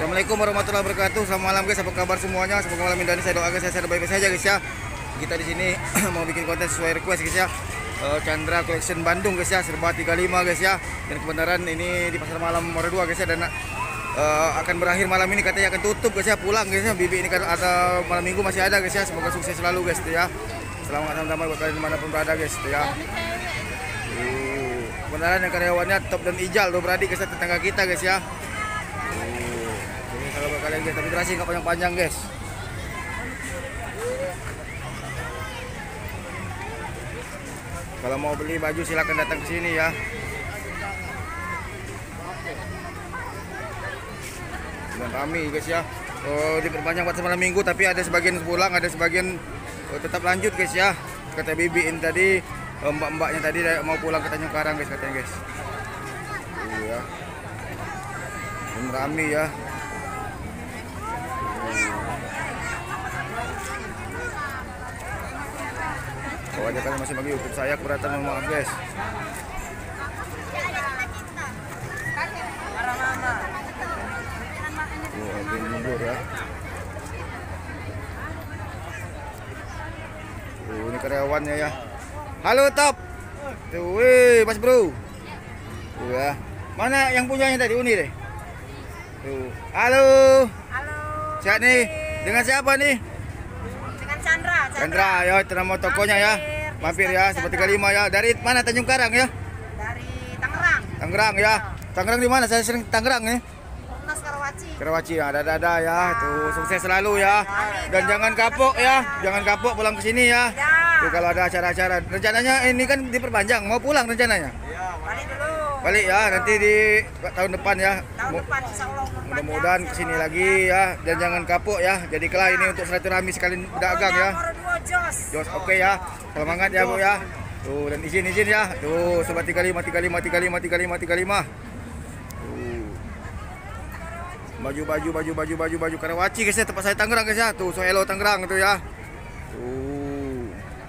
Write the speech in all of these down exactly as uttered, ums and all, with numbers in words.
Assalamualaikum warahmatullahi wabarakatuh. Selamat malam guys, apa kabar semuanya? Semoga malam ini saya doakan saya baik-baik saja guys ya. Kita di sini mau bikin konten sesuai request guys ya. Uh, Chandra Collection Bandung guys ya, serba tiga puluh lima guys ya. Dan kebenaran ini di pasar malam Mora dua guys ya, dan uh, akan berakhir malam ini, katanya akan tutup guys ya, pulang guys ya. Bibi ini kan ada malam minggu masih ada guys ya. Semoga sukses selalu guys ya. Selamat sama-sama buat kalian dimanapun berada guys ya. Uh, kebenaran yang karyawannya Top dan Ijal tuh beradik guys ya, tetangga kita guys ya. Ini kalau buat kalian guys, tapi durasi nggak panjang-panjang guys. Kalau mau beli baju silahkan datang ke sini ya. Dan kami guys ya. Oh, diperpanjang buat semalam minggu, tapi ada sebagian pulang, ada sebagian oh, tetap lanjut guys ya. Kata Bibi ini tadi, mbak-mbaknya tadi mau pulang ke Tanjung Karang guys katanya guys. Oh, ya. Dan rame ya. Kalau aja kalian masih bagi YouTube saya, keberatan, mohon maaf guys. Oh, ini mundur ya. Oh, ini karyawannya ya. Halo Top. Tuh, wih, Mas Bro. Tuh ya. Mana yang punyanya tadi Uni deh? Tuh. Halo. Halo. Siap nih. Dengan siapa nih? Dengan Chandra. Chandra, ya, itu nama tokonya ya. Mampir ya, seperti kali lima ya. Dari mana? Tanjung Karang ya? Dari Tangerang. Tangerang ya. Tangerang di mana? Saya sering Tangerang nih. Pernas Karawaci. Karawaci ya, ada-ada ya. Tuh, sukses selalu ya. Dan jangan kapok ya. Jangan kapok pulang ke sini ya. Tuh, kalau ada acara-acara. Rencananya ini kan diperpanjang, mau pulang rencananya? Balik dulu. Balik ya, nanti di tahun depan ya. Tahun depan insya Allah. Mudah-mudahan kesini lagi ya. Dan jangan kapok ya. Jadi kelak ini untuk silaturahmi sekalian dagang ya. Jos, oke ya. Semangat ya Bu ya. Tuh, dan izin-izin ya. Tuh, sobat tiga puluh lima, tiga puluh lima, tiga puluh lima, tiga puluh lima, tiga puluh lima. Tuh. Baju baju baju baju baju baju Karawaci guys ya, tempat saya Tangerang guys ya. Tuh, So Hello Tangerang itu ya. Tuh.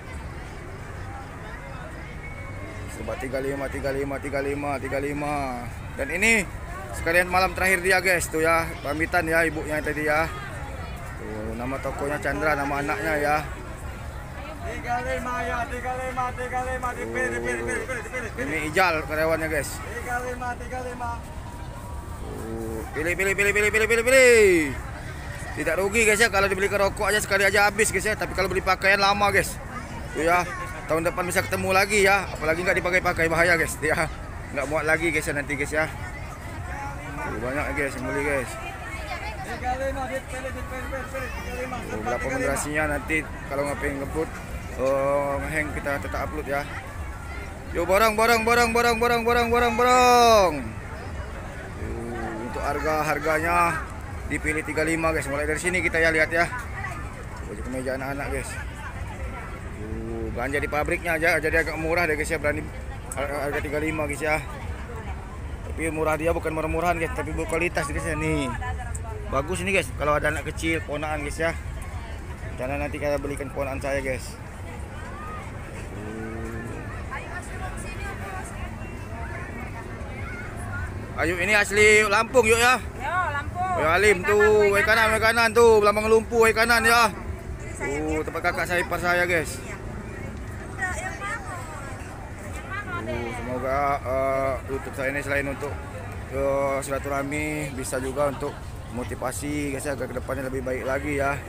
Sobat tiga puluh lima, tiga puluh lima, tiga puluh lima, tiga puluh lima. Dan ini sekalian malam terakhir dia guys tuh ya. Pamitan ya ibunya tadi ya. Tuh, nama tokonya Chandra, nama anaknya ya. tiga puluh lima ya, tiga puluh lima, tiga puluh lima, dipilih, dipilih, dipilih, dipilih. Ini Ijal karyawannya guys. tiga puluh lima, tiga puluh lima. Uh, pilih, pilih, pilih, pilih, pilih, pilih, pilih. Tidak rugi guys ya, kalau dibeli ke rokok aja sekali aja habis guys ya. Tapi kalau beli pakaian lama guys. Tuh ya, tahun depan bisa ketemu lagi ya. Apalagi nggak dipakai-pakai, bahaya guys ya. Nggak muat lagi guys ya nanti guys ya. Tuh, banyak guys yang beli guys. tiga puluh lima, dipilih, dipilih, dipilih, tiga puluh lima. Tuh, berapa generasinya nanti kalau nggak pengen ngebut. Oh, ngeheng kita tetap upload ya. Yuk borong borong borong borong borong borong borong borong. Uh, untuk harga harganya dipilih tiga puluh lima guys. Mulai dari sini kita ya lihat ya. Baju kemeja anak-anak guys. Uh, belanja di pabriknya aja jadi agak murah deh guys ya, berani harga tiga puluh lima guys ya. Tapi murah dia bukan murah-murahan guys, tapi berkualitas guys ya nih. Bagus ini guys kalau ada anak kecil, ponaan guys ya. Karena nanti kita belikan ponaan saya guys. Ayo ini asli Lampung yuk ya. Yo, Lampung. Yo Alim tuh, way kanan, way kanan tuh, Belambang Lumpuh, way kanan ya. Tuh, tempat kakak saya ipar saya guys. Tuh, semoga uh, YouTube saya ini selain untuk uh, silaturahmi bisa juga untuk motivasi guys ya, agar kedepannya lebih baik lagi ya.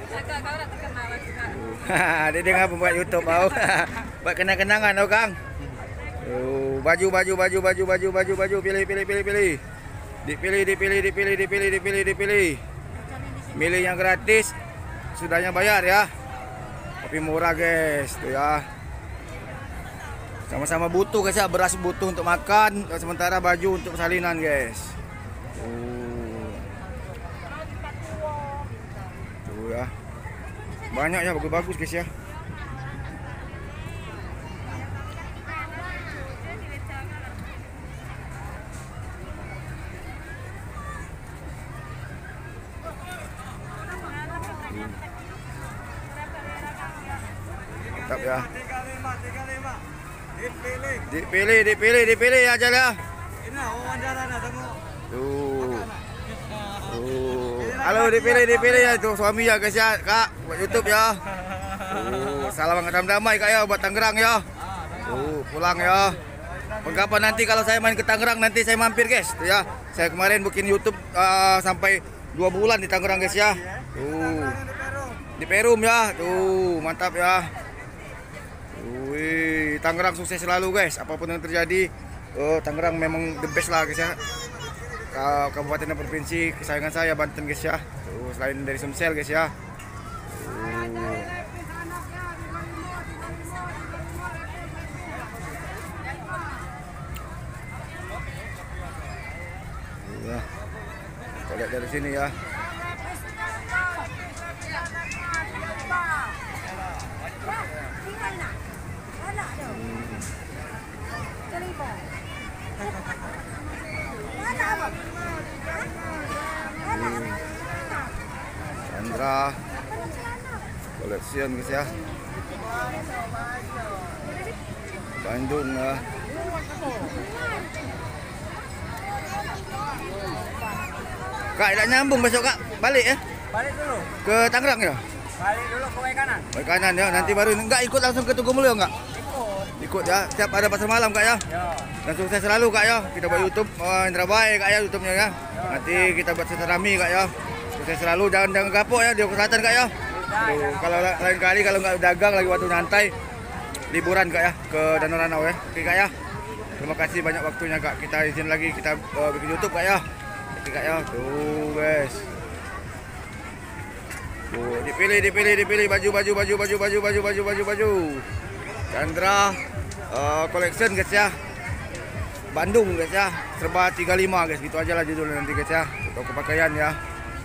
Dia dengar pembuat YouTube mau. Buat kenang-kenangan tau Kang. Uh, baju baju baju baju baju baju baju pilih pilih pilih pilih. Dipilih dipilih dipilih dipilih dipilih dipilih. Milih yang gratis, sudahnya bayar ya. Tapi murah guys, tuh ya. Sama-sama butuh guys ya, beras butuh untuk makan, sementara baju untuk salinan guys. Uh. Tuh ya. Banyak ya, bagus-bagus guys ya. Mantap ya. tiga puluh lima, tiga puluh lima. Dipilih. Dipilih, dipilih, dipilih aja lah. Ini wawancara nak tengok. Tuh. Tuh. Halo, dipilih, dipilih ya tuh suami ya guys ya, Kak, buat YouTube ya. Uh, salam angkatan damai Kak ya buat Tangerang ya. Uh, pulang ya. Kapan nanti kalau saya main ke Tangerang nanti saya mampir guys, tuh ya. Saya kemarin bikin YouTube uh, sampai dua bulan di Tangerang guys ya. Tuh. Di Perum ya. Tuh, mantap ya. Wih, Tangerang sukses selalu guys. Apapun yang terjadi, uh, Tangerang memang the best lah guys ya. Kabupaten dan provinsi kesayangan saya Banten guys ya. Tuh, selain dari Sumsel guys ya. Tuh. Ya. Kita lihat dari sini ya. Chandra Collection guys ya. Bandung ya. Kak, tidak nyambung besok Kak, balik ya? Balik dulu. Ke Tangerang ya? Balik dulu ke way kanan. Way kanan ya, nanti baru enggak ikut langsung ke Tugu Mulyo enggak? Ikut. Ikut ya, setiap ada pasar malam Kak ya. Ya. Dan sukses selalu Kak ya. Kita buat YouTube oh, Indra Baik Kak ya, YouTube-nya ya. Nanti kita buat silaturahmi Kak ya. Sukses selalu, jangan jangan kapok ya di kesehatan Kak ya. Tuh, kalau lain kali kalau nggak dagang lagi waktu nyantai liburan Kak ya ke Danau Ranau ya. Oke Kak ya. Terima kasih banyak waktunya Kak. Kita izin lagi kita uh, bikin YouTube Kak ya. Oke Kak ya. Tuh guys. Tuh, dipilih dipilih dipilih baju baju baju baju baju baju baju baju baju. Chandra uh, Collection guys ya. Bandung guys ya. Serba tiga puluh lima guys. Gitu aja lah judulnya nanti guys ya. Toko pakaian ya.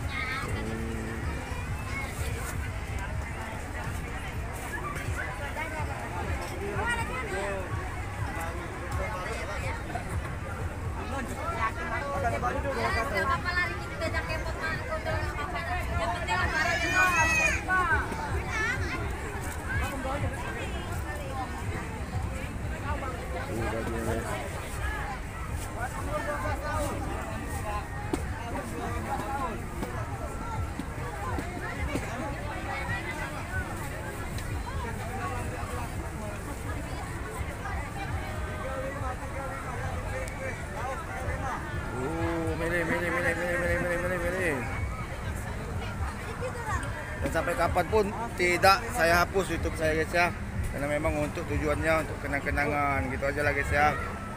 Dan sampai kapanpun tidak saya hapus YouTube saya guys ya, karena memang untuk tujuannya untuk kenang-kenangan gitu aja lah guys ya.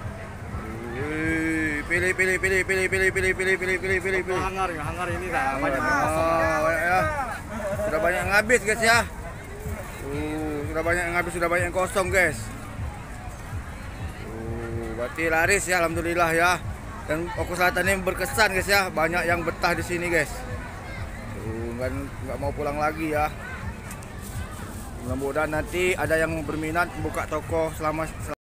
Wih, pilih pilih pilih pilih pilih pilih pilih pilih pilih pilih pilih. Hangar, hangar ini dah. Banyak Ah, banyak ya. Sudah banyak yang habis guys ya. Uh, sudah banyak yang habis, sudah banyak yang kosong guys. Uh, berarti laris ya, alhamdulillah ya. Dan Oku Selatan ini berkesan guys ya, banyak yang betah di sini guys. Tuh, kan nggak mau pulang lagi ya. Mudah-mudahan nanti ada yang berminat buka toko selama